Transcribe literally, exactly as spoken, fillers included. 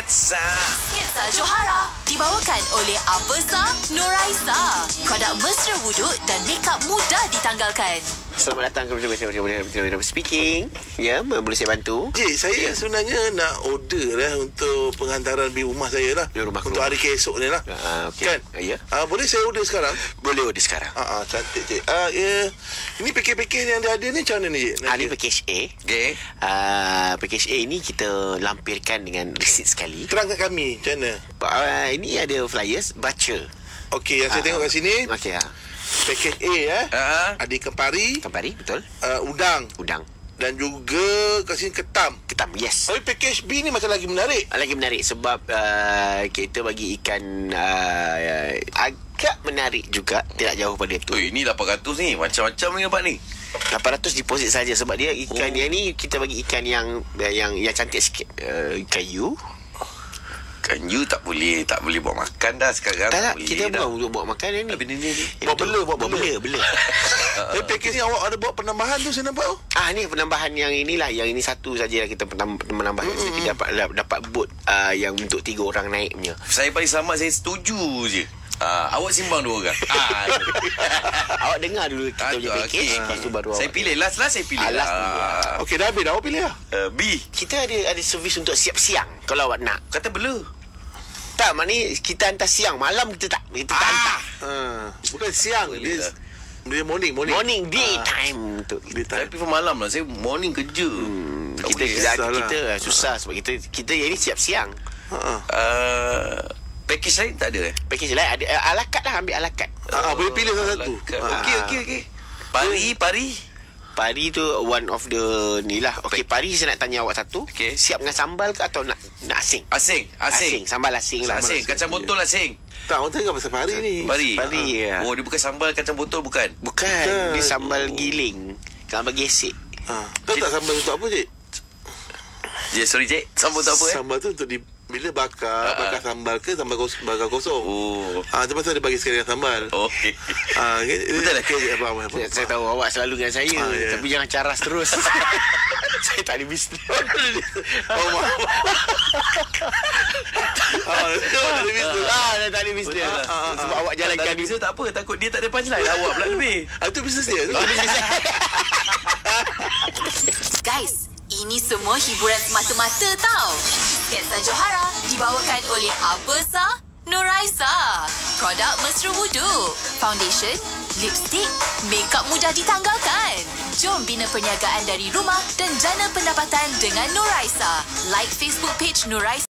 Sketsa. Sketsa Johara dibawakan oleh Aperza Nuraisa. Produk mesra wuduk dan makeup mudah ditanggalkan. Selamat datang ke Betul-Betul Speaking. Ya, boleh saya bantu? Cik, saya ya. sebenarnya nak order lah untuk penghantaran di rumah saya lah. Di rumah untuk rumah. hari esok ni lah. Uh, okay. Kan? Uh, ya. Uh, boleh saya order sekarang? Boleh order sekarang. Ah, uh, uh, cantik cik. Uh, yeah. Ini package-package yang dia ada ni macam mana ni cik? Ah, ni package A. Okay. Uh, package A ni kita lampirkan dengan resit sekali. Terangkan kami macam mana. Uh, ini ada flyers, baca. Okey, yang saya Ah, tengok kat sini. Okey, ah. Package A eh. Uh-huh. Ada ikan pari, Kembali, betul. uh, udang Udang. dan juga kat sini ketam. Ketam, yes. Tapi package B ni macam lagi menarik. Lagi menarik sebab uh, kita bagi ikan uh, agak menarik juga. Tidak jauh pada itu. Oh, ini lapan ratus ni. Macam-macam ni nampak ni. lapan ratus deposit saja sebab dia ikan Oh. dia ni kita bagi ikan yang yang yang cantik sikit. Uh, ikan you. Kan you tak boleh tak boleh buat makan dah sekarang. Tak tak, boleh kita dah. buat untuk buat makan ni. Tapi ni ni. ni. Buat bela, buat bela. bela, bela. Tapi package ni awak ada buat penambahan tu saya nampak. Ah, ni penambahan yang inilah, yang ini satu saja kita penambah, menambah. Mm-hmm. Kita dapat dapat boat uh, yang untuk tiga orang naik punya. Saya paling selamat, saya setuju je. Ah, awak simbang dua orang. Ah, Awak dengar dulu kita Ah, punya okey. package, lepas tu baru saya awak. pilih last last saya pilih. Ah, last ni. Ah, Okey, dah habis dah. Awak pilih lah. uh, B. Kita ada ada servis untuk siap siang kalau awak nak. Kata bela. Tak, maknanya kita hantar siang, malam kita tak kita tak hantar. Ha, bukan siang. Dia, lah. dia morning, morning. Morning daytime untuk Dia Saya tak. prefer malam lah. Saya morning kerja. Hmm, Tak kita boleh. kita, susah lah. kita uh, susah sebab kita kita yang ni siap siang. Ha. Ha. Uh, package lain tak ada eh? Package lain ada uh, ala kad lah, ambil ala kad. Ah, boleh pilih salah satu. Alakat. Ah. Okey okey okey. Pari pari. Pari tu one of the ni lah. Okey, pari saya nak tanya awak satu. Okey. Siap dengan sambal ke atau nak nak asing? Asing, asing. Sambal asing lah. Asing, kacang botol asing. Tak, orang tengok pasal pari ni. Pari. Pari, ya. Oh, dia bukan sambal kacang botol bukan. Bukan, Bukan. dia sambal giling. Sambal gesek. Ha. Tahu tak sambal untuk apa cik? Ya, sorry cik. Sambal tu apa eh? Sambal tu untuk di bila bakar, Ah, bakar sambal ke sambal kos, bakar kosong. Oh. Ah, tu pasal dia bagi sekali dengan sambal. Okey. Ah, Betul tak? Okay, apa, apa, apa. Saya, saya tahu awak selalu dengan saya, Ah, ya. tapi jangan caras terus. Saya tak ada bisnes. Oh, maaf. Ah, dia tak ada bisnes. Ah, saya tak ada bisnes. Betul lah. Ah, ah, Sebab awak Tak jalankan ada bisnes tak apa. Takut dia tak ada punchline. Awak pula lebih. Ah, tu bisnes dia. tu. Guys, ini semua hiburan semata-mata tau. Sketsa Johara dibawakan oleh Aperza Nuraisa. Produk mesra wuduk, foundation, lipstick, makeup mudah ditanggalkan. Jom bina perniagaan dari rumah dan jana pendapatan dengan Nuraisa. Like Facebook page Nuraisa.